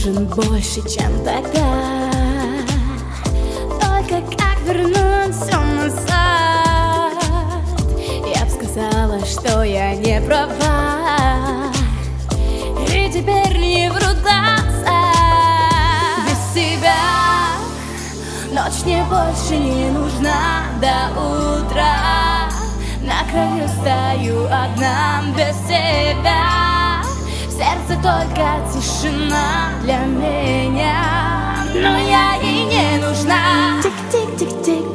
нужен больше, чем тогда. Только как вернуть все назад? Я б сказала, что я не права, и теперь не врут глаза. Без тебя ночь мне больше не нужна до утра. На краю стою одна без тебя. В сердце только тишина для меня, но я ей не нужна. Тик-тик-тик-тик.